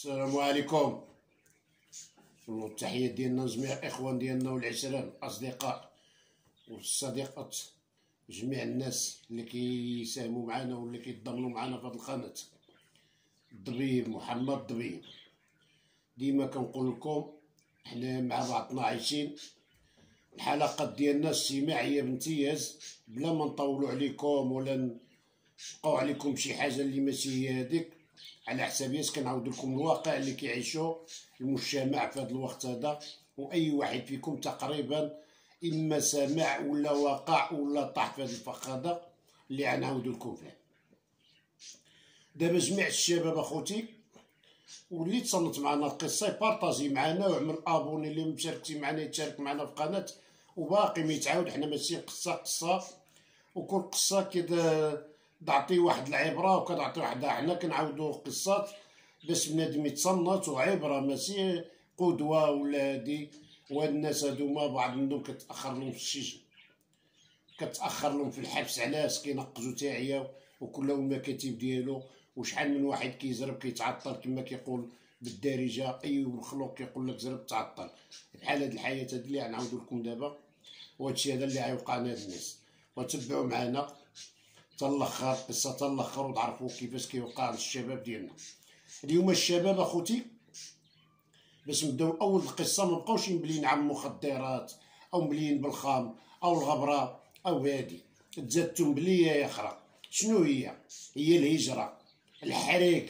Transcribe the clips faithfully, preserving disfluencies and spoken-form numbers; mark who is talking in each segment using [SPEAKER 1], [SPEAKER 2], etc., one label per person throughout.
[SPEAKER 1] السلام عليكم. التحية ديالنا لجميع الاخوان ديالنا والعشران الاصدقاء والصديقات، جميع الناس اللي كيساهموا معنا واللي كيتضامنوا معنا في هذه القناه. الضبيب محمد الضبيب، ديما كنقول لكم حنا مع بعضنا عايشين. الحلقات ديالنا اجتماعيه بامتياز بلا ما نطولوا عليكم ولا نبقاو عليكم شي حاجه اللي ماشي هي هذيك، على حسابيات كنعاود لكم الواقع اللي كيعيشو المجتمع في هذا الوقت هذا. واي واحد فيكم تقريبا اما سمع ولا وقع ولا طاح في هذا الفخ هذا اللي غنعاود لكم فيه. دابا جميع الشباب اخوتي واللي تصنت معنا القصه يبارطاجي معنا ويعمل ابوني، اللي مشاركتي معنا يتشارك معنا في القناه. وباقي ما يتعاود، حنا ماشي قصه قصه، وكل قصه كذا تعطي واحد العبره وكتعطي واحد، حنا كنعاودوا قصات باش بنادم يتصنت وعبره ماشي قدوه ولا هادي. وهاد الناس هادوما بعض منهم كتاخر لهم في السجن، كتاخر لهم في الحبس. علاش؟ كينقزوا تاعيا وكل المكاتب ديالو، وشحال من واحد كيزرب كيتعطل كما كيقول بالدارجه اي مخلوق كيقول لك زرب تعطل. بحال هاد الحياه هادي اللي غنعاودو لكم دابا، وهادشي هذا اللي غيوقع لهاد الناس. وتبعوا معنا حتى الاخر، قصه حتى الاخر، وتعرفوا كيفاش كيوقع للشباب ديالنا اليوم. الشباب اخوتي باش نبداو اول القصه ما نبقاوش مبليين على المخدرات او مبليين بالخام او الغبره او هادي، تزادتم بليه اخرى. شنو هي؟ هي الهجره، الحريق،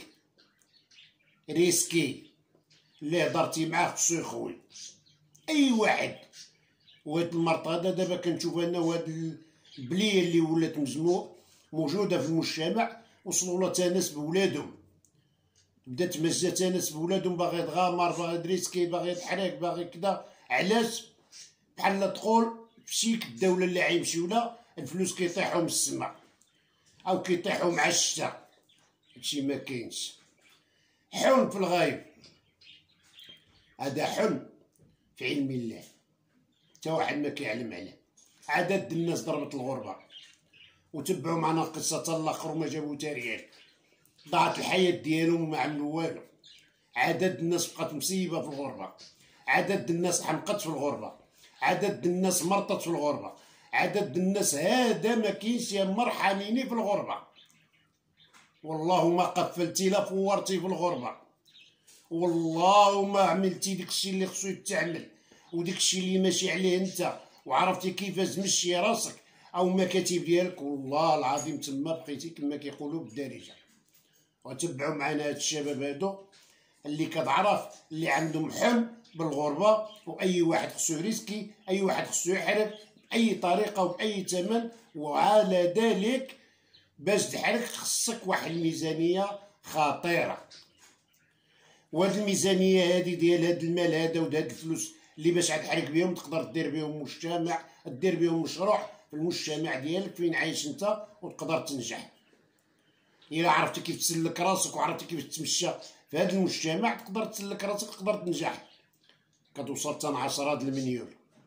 [SPEAKER 1] ريسكي اللي هضرتي معاه خصو يخوي اي واحد. وهاد المرض هذا دابا كنشوف انا، وهاد البليه اللي ولات مجموع موجوده في المجتمع، وصلوا لها تاناس بولادهم، بدات تمجى تاناس بولادهم، باغي يتغامر، باغي يدريسكي، باغي يتحرك، باغي كدا. علاش؟ بحال تقول فشيك الدوله اللي غيمشيو لها الفلوس كيطيحوا من السما او كيطيحوا مع الشتا. هادشي ما كاينش. حلم في الغايب، هذا حلم في علم الله، حتى واحد ما كيعلم عليه. عدد الناس ضربت الغربه، وتبعوا معنا القصه حتى الاخر وما جابوا تا ريال. ضاعت الحياه ديالهم وما عملوا والو. عدد الناس بقات مصيبه في الغربه، عدد الناس حمقت في الغربه، عدد الناس مرضت في الغربه، عدد الناس هذا ما كاينش يا مرحميني في الغربه. والله ما قفلتي لا فورتي في الغربه، والله ما عملتي داكشي اللي خصو يتعمل، وداكشي اللي ماشي عليه انت، وعرفتي كيفاش تمشي راسك او مكاتب ديالك، والله العظيم تما بقيتي كما كيقولوا بالدارجه. وتبعوا معنا هاد الشباب هادو اللي كتعرف اللي عندهم حلم بالغربه، واي واحد خصو يريسكي، اي واحد خصو يحرق باي طريقه وباي ثمن. وعلى ذلك باش تحرق خصك واحد الميزانيه خطيره. وهاد الميزانيه هادي ديال هاد المال هذا وهاد الفلوس اللي باش غتحرق بهم تقدر دير بهم مجتمع، دير بهم مشروع في المجتمع ديالك فين عايش انت، وتقدر تنجح. الا عرفتي كيف تسلك راسك وعرفتي كيف تمشى في هذا المجتمع تقدر تسلك راسك، تقدر تنجح. كتوصل حتى عشرات المليون.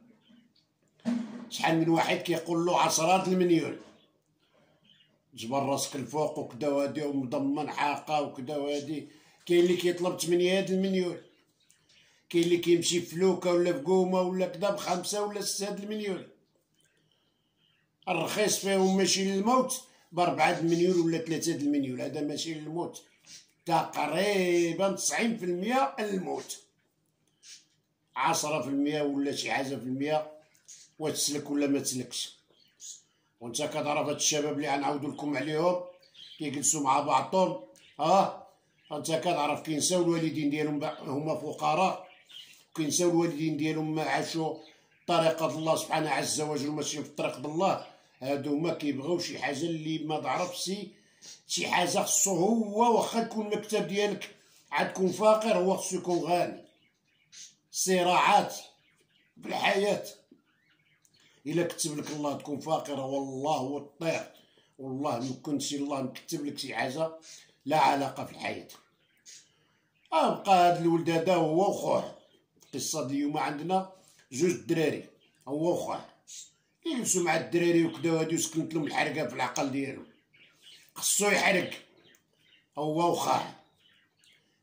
[SPEAKER 1] شحال من واحد كيقول له عشرات المليون، جبر راسك الفوق وكدا وهادي ومضمن حاقه وكدا وهادي. كاين اللي كيطلب ثمانية المليون، كاين اللي كيمشي في فلوكه ولا في قومه ولا كدا بخمسه ولا سته المليون. الرخيص فيهم ماشي للموت بربعة المليون ولا ثلاثة المليون، هذا ماشي للموت، تقريبا تسعين في المية الموت، عشرة في المية ولا شي حاجه في المية وتسلك ولا ما تسلكش. وانت كتعرف هاد الشباب اللي غنعاودو لكم عليهم كيجلسوا مع بعضهم، ها انت كتعرف كينساو الوالدين ديالهم هما فقراء، كينساو الوالدين ديالهم ما عاشوا طريقه الله سبحانه عز وجل وماشيين في طريق الله. هادو ما كيبغيو شي حاجه اللي ما تعرفش، شي حاجه خصو هو واخا تكون المكتب ديالك عاد فقير، هو خصو يكون غني. صراعات في الحياه، الا كتب لك الله تكون فقيره والله وطير، والله ما كنتش الله مكتب لك شي حاجه لا علاقه في الحياه. ابقى هاد الولد هذا هو وخوه. القصه اليوم عندنا جوج دراري، هو وخوه يجلسوا مع الدراري وكدا وهادي، وسكنت لهم الحرقه في العقل ديالهم، خصو يحرق هو وخاه.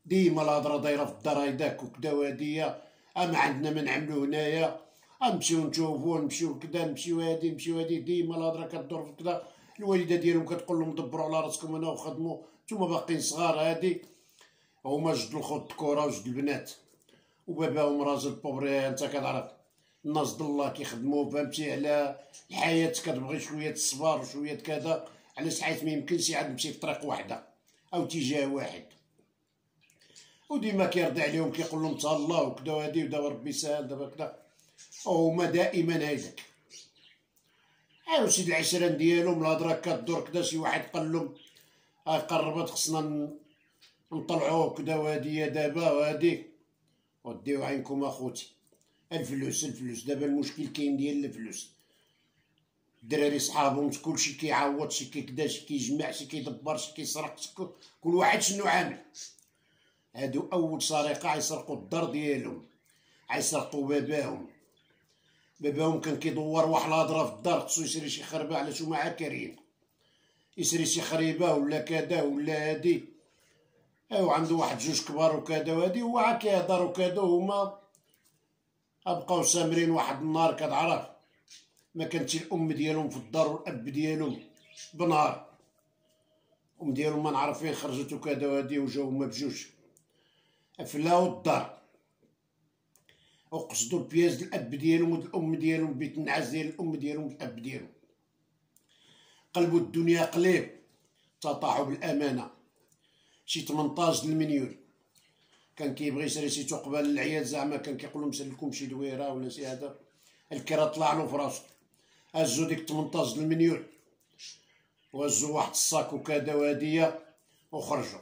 [SPEAKER 1] ديما الهضره دايره في الدار هيداك وكدا وهادية، اما عندنا ما نعملو هنايا، نمشيو نشوفو نمشيو كدا نمشيو هادي نمشيو هادي، ديما الهضره كدور في كدا. الوالده ديالهم كتقول لهم دبروا على راسكم انا وخدموا، نتوما باقيين صغار هادي. هما جوج الخوت الكورة وجوج البنات وباباهم راجل بوبري، انت كتعرف الناس د الله كيخدموا، فهمتي، على الحياة كتبغي شوية الصبر وشوية كذا، علاش حيت ميمكنش عاد تمشي في طريق واحدة أو اتجاه واحد، وديما كيرضي عليهم كيقول لهم تهلا وكدا وهادي، ودابا ربي ساهل دابا كدا، وهما دائما هيداك. عاود شي العشران ديالهم الهضرة كدور كدا، شي واحد قال لهم ها قربت خصنا نطلعوه كدا وهادي دابا وهادي، وديو عينكم اخوتي، الفلوس الفلوس دابا المشكل كاين ديال الفلوس. الدراري صحابهم كلشي كيعوض، شي كيكدا شي كيجمع شي كيدبر شي كيسرق، كل واحد شنو عامل. هادو اول سرقه عيسرقوا الدار ديالهم، عيسرقوا باباهم. باباهم كان كيدور واحد الهضره في الدار، خصو يشري شي خربه على شو معاه كريم، يشري شي خريبه ولا كذا ولا هادي، ايوا عنده واحد جوج كبار وكذا وهادي، هو عا كيهضر وكذا، هما بقاو سامرين. واحد النهار كتعرف ما كانتش الام ديالهم في الدار والاب ديالهم بنهار، ام ديالهم ما نعرف فين خرجت وكذا وهادي، وجاو هما بجوج فلاو الدار وقصدوا البياز ديال الاب ديالهم والام ديالهم، بيت النعاس ديال الام ديالهم والاب ديالهم. قلبوا الدنيا قليب، تطاحوا بالامانه شي تمنطاش المليون. كان كيبغي يشري شي تقبل للعيال، زعما كان كيقول لهم سير لكم شي دويره ولا شي هذا، الكرا طلع له في راسو. هزو ديك تمنطاش المليون وهزو واحد الصاك وكذا وهاديه وخرجوا،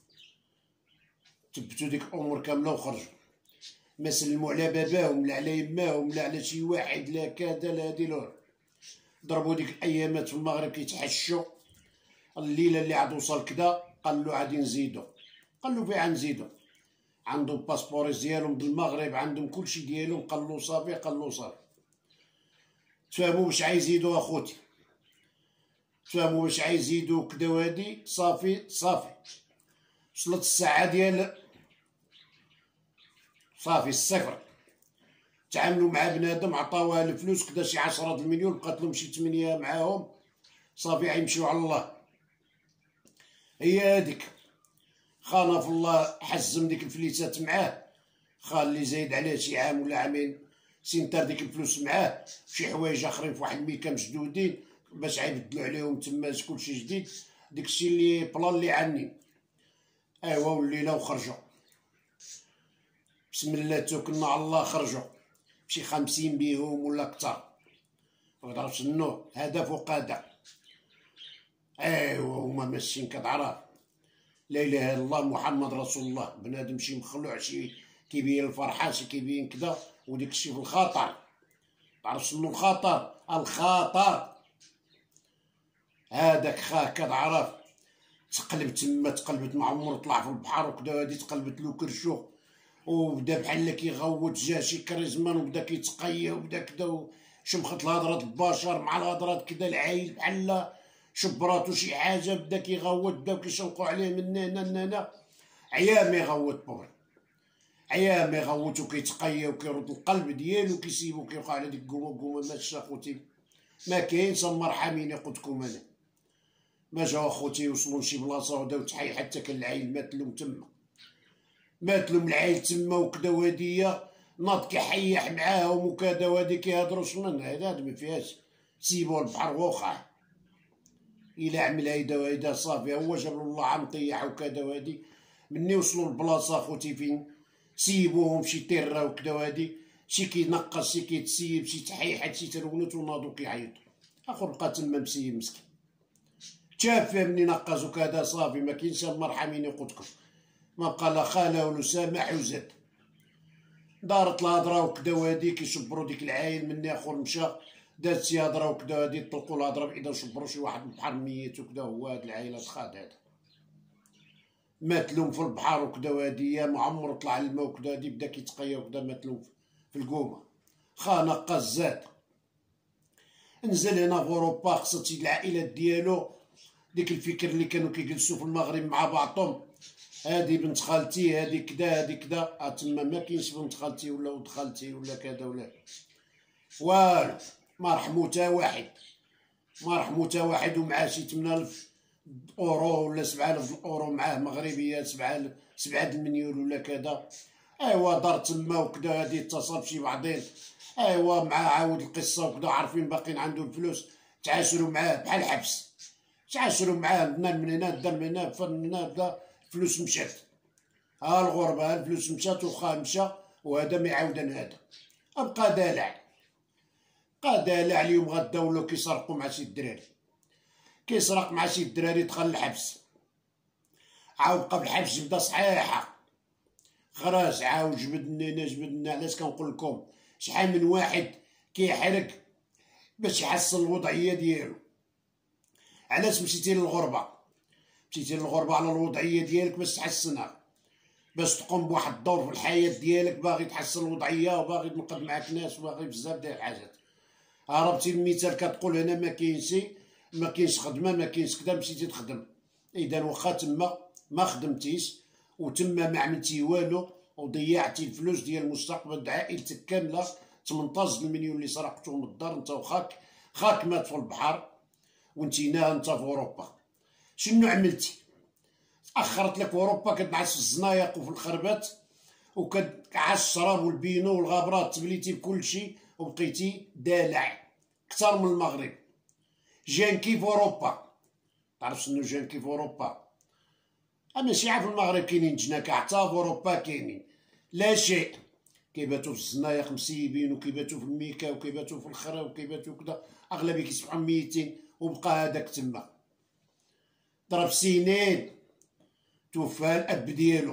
[SPEAKER 1] تبتو ديك الامور كامله وخرجوا. ما سلموا على باباهم لا على يماهم لا على شي واحد، لا كذا لا هادي لا. ضربوا ديك الايامات في المغرب كيتحشوا، الليله اللي عاد وصل كدا قال له عادي نزيدو، قال له فيها نزيدو، عندهم باسبوريس ديالهم بالمغرب، عندهم كلشي ديالهم، قال له صافي، قال له صافي. تفاهموا باش عايزيدو اخوتي، تفاهموا باش عايزيدو كدا وهادي، صافي صافي. وصلت الساعه ديال صافي الصفر، تعاملوا مع بنادم عطاوها الفلوس كدا شي عشرة المليون، بقات لهم شي ثمانية معاهم، صافي غيمشيو على الله. هي هاديك خانا في الله، حزم ديك الفليسات معاه، خال اللي زايد عليه شي عام ولا عامين، سينتر ديك الفلوس معاه، شي حوايج اخرين في واحد الميكا مشدودين باش عيبدلو عليهم تما كلشي جديد، داكشي اللي بلان اللي عني. ايوا والليله وخرجوا، بسم الله توكلنا على الله، خرجوا شي خمسين بيهم ولا كتر، متعرفش شنو هدف وقاده. ايوا هما ماشيين كتعرف، لا اله الا الله محمد رسول الله، بنادم شي مخلوع، شي كيبين الفرحه، شي كيبين كدا، وديك الشي في الخطر. تعرف شنو الخطر؟ الخطر هذاك خاه كتعرف، تقلب تما تقلبت، مع عمرو طلع في البحر وكدا هادي، تقلبت له كرشو وبدا بحال كيغوت، جا شي كريزمان وبدا كيتقيا وبدا كدا، شمخت الهضرات البشر مع الهضرات كدا، العايل بحال شبراتو شي حاجه، بدا كيغوت، بداو كيشنقو عليه من هنا لهنا، عيا ما يغوت بوغ، عيا ما يغوت وكيتقيا وكيرد القلب ديالو، كيسيبو كيوقع على ديك قومه قومه. ماشي اخوتي، ما كاينش مرحمين قلتلكم انا، ما جاو اخوتي يوصلوا لشي بلاصه وبداو تحي، حتى كان العيل مات لهم تما، مات لهم العيل تما وكدا وهاديه، ناض كيحيح معاهم وكذا وهادي، كيهضروا شمن هذا ما فيهاش، سيبوا البحر وقع الى عمل هيدا وهيدا، صافي هو جاب له الله عم طيح وكذا وهادي. مني وصلوا للبلاصه اخوتي فين سيبوهم شي تيرا وكذا وهادي، شي كينقص شي كيتسيب شي تحيحات شي ترونات، وناضوا كيعيطوا. اخر بقى تما مسيب مسكين، شاف مني نقص وكذا، صافي ما كاينش مرحمين يقودكم، ما بقى لا خاله ولا سامح وزاد. دارت الهضره وكذا وهادي، كيشبروا ديك العايل. مني اخر مشى دارت شي هضره وكذا وهادي، طلقوا الهضره بعيده وشبروا شي واحد من البحر ميت وكذا، هو هاد العايله تخاد هذا مات لهم في البحر وكذا وهادي، ما عمرو طلع الماء وكذا وهادي، بدا كيتقيا وكذا، مات لهم في القومه. خا نقص زاد، نزل هنا في اوروبا، خصت شي العائلات ديالو، ديك الفكر اللي كانوا كيجلسوا في المغرب مع بعضهم، هادي بنت خالتي، هادي كدا، هادي كدا، تما ما كاينش بنت خالتي ولا ولد خالتي ولا كذا ولا والو. ما رحمو تا واحد، ما رحمو تا واحد، ومعاه شي ثمانية آلاف اورو ولا سبعة آلاف اورو معاه مغربيه، سبعة سبعة المليون ولا كذا. ايوا دار تما وكذا، هادي اتصل بشي بعضين، ايوا معاه عاود القصه وكذا، عارفين باقيين عنده الفلوس، تعاشروا معاه بحال الحبس، تعاشروا معاه، دنا من هنا دا من هنا فن من هنا دا، الفلوس مشات، ها الغربه، ها الفلوس مشات وخا مشى، وهذا ما يعاودن هذا، ابقى دالع، بقى دالع. اليوم غدا ولاو كيسرقوا مع شي الدراري، كيسرق مع شي الدراري، دخل الحبس، عاود بقى في الحبس، بدا صحيحه، خراج عاود جبدني انا جبدنا. علاش كنقول لكم شحال من واحد كيحرق باش يحسن الوضعيه ديالو. علاش مشيتي للغربه؟ مشيتي للغربه على الوضعيه ديالك باش تحسنها، باش تقوم بواحد الدور في الحياه ديالك، باغي تحسن الوضعيه وباغي تنقذ معاك ناس وباغي بزاف ديال الحاجات. هربتي المثال كتقول هنا ما كاينش ما كاينش خدمه، ما كاينش كذا، مشيتي تخدم. اذا واخا تما ما خدمتيش وتما ما عملتي والو، وضيعتي الفلوس ديال مستقبل عائلتك كامله، ثمنطاش المليون اللي سرقتهم من الدار انت وخاك، خاك مات في البحر وانتينا انت في اوروبا. شنو عملتي؟ اخرت لك اوروبا، كتنعس في الزنايق وفي الخربات، وكتعس الشراب والبينو والغابرات، تبليتي بكل شيء وبقيتي دالع اكثر من المغرب. جانكي في اوروبا، تعرف شنو جانكي في اوروبا؟ ماشي عا في المغرب كاينين جناكا، حتى في اوروبا كاينين لا شيء، كيباتو في الزنايق مسيبين، وكيباتو في الميكا، وكيباتو في الخرا، وكيباتو كدا، اغلبيه كيصبحوا ميتين، وبقى هذاك تما ضرب سنين، توفى الاب ديالو،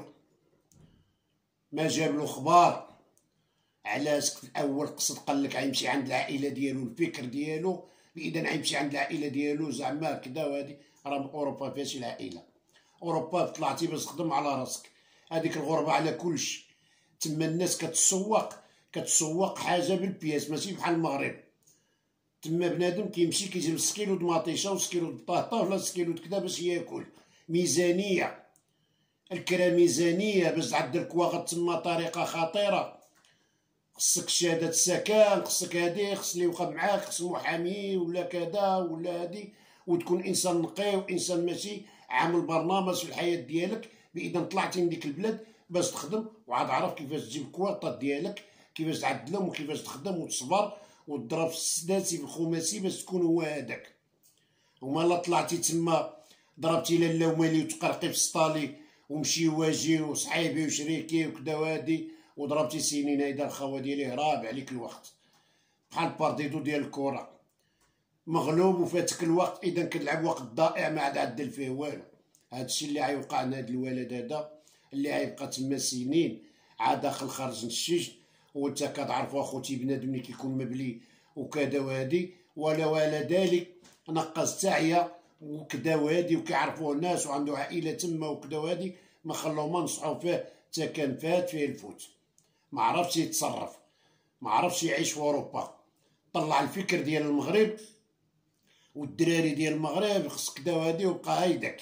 [SPEAKER 1] ما جاب له خبار. علاش؟ في الاول قصد قال لك غيمشي عند العائله ديالو، الفكر ديالو اذا غيمشي عند العائله ديالو زعما كدا، وهادي راه اوروبا فيهاش العائله، اوروبا طلعتي باش تخدم على راسك، هذيك الغربه على كلشي. تما الناس كتسوق، كتسوق حاجه بالبياس، ماشي بحال المغرب. تما بنادم كيمشي كيجيب سكيلو د مطيشه وسكيلو د بطاطا ولا سكيلو د كدا باش ياكل. ميزانيه، الكرا ميزانيه باش تعدل كواغط تما طريقه خطيره. خصك شهاده سكن، خصك هادي، خص اللي يوقف معاك، خص محامي ولا كذا ولا هادي، وتكون انسان نقي وانسان ماشي عامل برنامج في الحياه ديالك، باذا طلعتي من ديك البلاد باش تخدم، وعاد عرف كيفاش تجيب الكواطات ديالك، كيفاش تعدلهم وكيفاش تخدم وتصبر وتضرب في السداسي في الخماسي باش تكون هو هذاك. وما لا طلعتي تما ضربتي لالا ومالي وتقرقي في السطالي ومشي واجي وصحيبي وشريكي وكدا وهادي، وضربتي سنين، هيدا الخوا ديالي هراب عليك الوقت، بحال بارديدو ديال الكره، مغلوب وفاتك الوقت، اذا كتلعب وقت ضائع ما عاد عدل فيه والو. هادشي اللي غيوقع لهاد الولد هذا، اللي غيبقى تما سنين عاد داخل خارج من السجن، وانت كتعرفو اخوتي بنادم اللي كيكون مبلي وكذا وهادي، ولا ولا ذلك نقص تاعيا وكذا وهادي، وكيعرفوه الناس وعنده عائله تما وكذا وهادي، ما خلوه ما نصحو فيه، تا كان فات فيه الفوت، ما عرفش يتصرف، ما عرفش يعيش في اوروبا. طلع الفكر ديال المغرب والدراري ديال المغرب خص كدا وهادي، وبقى هيداك.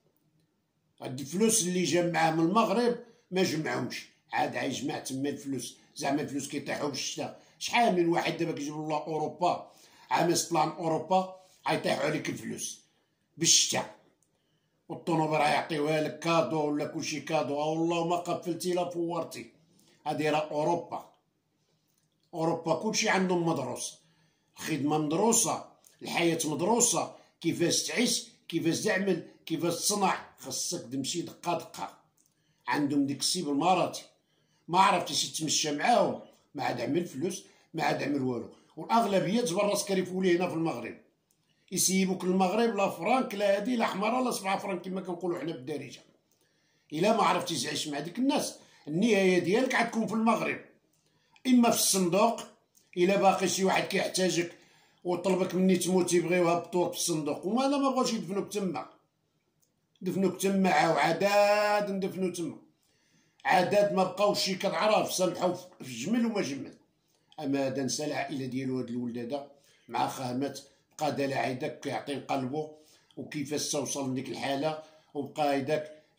[SPEAKER 1] هاد الفلوس اللي جمعها من المغرب ما جمعهمش، عاد غيجمع تما الفلوس، زعما الفلوس كيطيحوا بالشتا. شحال من واحد دابا كيجيبوا الله اوروبا، عام طلع من اوروبا غيطيحوا عليك الفلوس بالشتا، والطونوبر غيعطيوها لك كادو ولا كلشي كادو، والله ما قفلتي لا فورتي. هادي راه اوروبا، اوروبا كلشي عندهم مدروس، الخدمه مدروسه، الحياه مدروسه، كيفاش تعيش، كيفاش تعمل، كيفاش تصنع، خاصك تمشي دقه دقه. عندهم ديك السي بالمراتي، ما عرفتيش تمشى معاهم، ما عاد عمل فلوس، ما عاد عمل والو. والاغلبيه تجبر راسك كريفولي هنا في المغرب، يسيبوك المغرب لا فرانك لا هادي لا حماره لا سبعه فرانك كما كنقولوا حنا بالدارجه. الا ما عرفتيش تعيش مع ديك الناس، النهايه ديالك غتكون في المغرب، اما في الصندوق، الا باقي شي واحد كيحتاجك وطلبك مني تموت يبغيو يهبطوك في الصندوق، وما انا ما بغاوش يدفنوك تما، دفنوك تما عاو عداد ندفنو تما، عداد ما بقاوش كتعرف، سامحو في الجمل وما جمل. اما هذا نسى العائله ديالو، هذا الولد هذا مع خامات بقى دالع هيداك كيعطي قلبو، وكيفاش توصل لديك الحاله، وبقى هيداك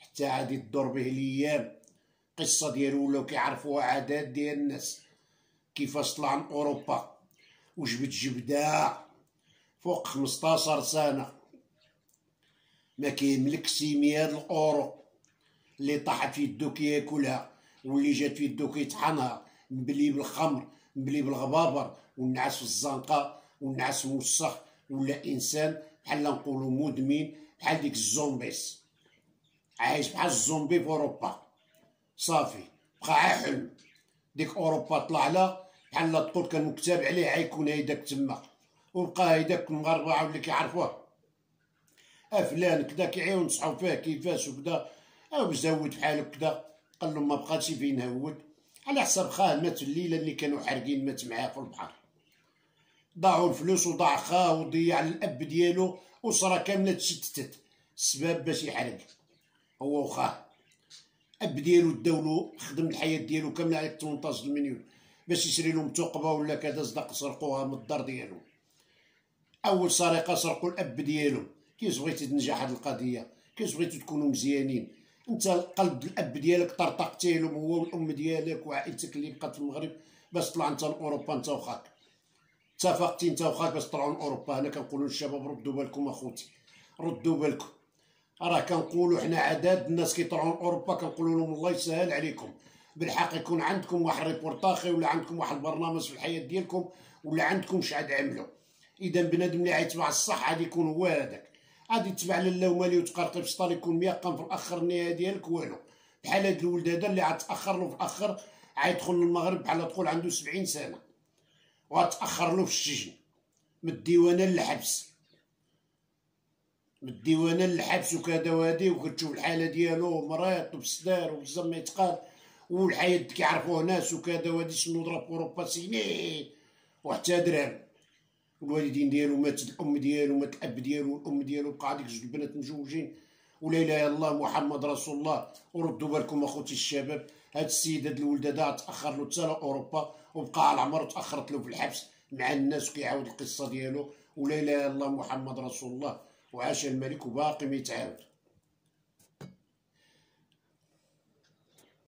[SPEAKER 1] حتى عادي تدور به الايام. قصه ديالو ولاو كيعرفوها عادات ديال الناس، كيفاش طلع من اوروبا وجبد جبده فوق خمسطاشر سنه ما كيملك سيميات الاورو، اللي طاحت في يدو كياكلها واللي جات في يدو كيطحنها، مبلي بالخمر مبلي بالغبابر والنعاس في الزنقه والنعاس موسخ، ولا انسان بحال نقولو مدمن بحال ديك الزومبيس، عايش بحال الزومبي في اوروبا. صافي بقى حلم ديك اوروبا طلع لها بحال تقول كان مكتاب عليه عيكون هيداك تما، وبقى هيداك المغاربه عاود اللي كيعرفوه افلان كدا كيعيو نصحو فيه كيفاش وكدا، او زود بحالو كدا قال لهم ما بقاتش فين نهود، على حساب خاه مات في الليله اللي كانوا حارقين مات معاه في البحر، ضاعوا الفلوس وضاع خاه وضيع الاب ديالو، اسره كامله تشتتت السبب باش يحرق هو وخاه. اب ديالو داولو خدم الحياه ديالو كامله على ثمنطاش مليون باش يشري لهم ثقبه ولا كذا، صدق سرقوها من الدار ديالو. اول سرقه سرقوا الاب ديالو. كيفاش بغيتي تنجح هاد القضيه؟ كيفاش بغيتو تكونوا مزيانين؟ انت قلب الاب ديالك طرطقتي لهم هو والام ديالك وعائلتك اللي بقات في المغرب باش تطلع انت لاوروبا انت وخاك. اتفقتي انت وخاك باش تطلعوا لاوروبا. انا كنقولوا للشباب ردوا بالكم اخوتي، ردوا بالكم. راه كنقولوا حنا عدد الناس كيطلعوا لاوروبا كنقولوا لهم الله يسهل عليكم، بالحق يكون عندكم واحد ريبورتاخي ولا عندكم واحد البرنامج في الحياه ديالكم ولا عندكم شحال عملوا. اذا بنادم اللي غيتبع الصح غادي يكون هو هذاك، غادي تتبع لاله ومالي وتقرقب شطال يكون ميقن في الاخر النهايه ديالك والو. بحال هاد الولد هذا اللي غتاخر له في الاخر غيدخل للمغرب بحال تقول عنده سبعين سنه وغتاخر له في السجن، من الديوانه للحبس، من الديوانه للحبس وكذا وهادي. وكتشوف الحاله ديالو مريض وبسدار وبزاف ما يتقال، والحياه كيعرفوه ناس وكذا وهادي شنو ضرب في اوروبا سنين وحتى درهم. الوالدين ديالو مات، الام ديالو مات، الاب ديالو والام ديالو، بقى هذيك جوج البنات مجوجين. ولا اله الا الله محمد رسول الله. وردوا بالكم اخوتي الشباب، هاد السيد هاد الولد هذا تاخر له حتى لاوروبا وبقى على العمر وتاخرت له في الحبس مع الناس وكيعاود القصه ديالو. ولا اله الا الله محمد رسول الله، وعاش الملك وباقي ما يتعاود.